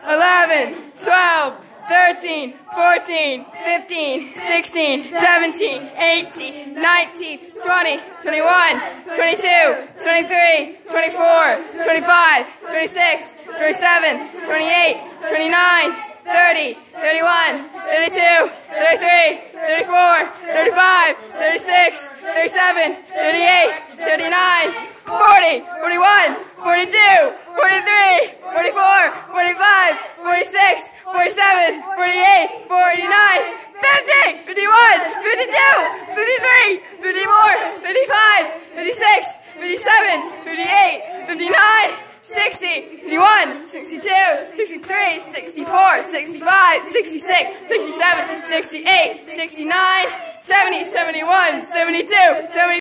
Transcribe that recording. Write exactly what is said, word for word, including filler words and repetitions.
eleven, twelve, thirteen, fourteen, fifteen, sixteen, seventeen, eighteen, nineteen, twenty, twenty-one, twenty-two, twenty-three, twenty-four, twenty-five, twenty-six, twenty-seven, twenty-eight, twenty-nine, thirty, thirty-one, thirty-two, thirty-three, thirty-four, thirty-five, thirty-six, thirty-seven, thirty-eight, thirty-nine, forty, forty-one, forty-two, forty-three, forty-four, forty-five, forty-six, forty-seven, forty-eight, forty-nine, fifty, fifty-one, fifty-two, fifty-three, fifty-four, fifty-five, fifty-six, fifty-seven, fifty-eight, fifty-nine, sixty, sixty-one, sixty-two, sixty-three, sixty-four, sixty-five, sixty-six, sixty-seven, sixty-eight, sixty-nine, seventy, seventy-one, seventy-two, seventy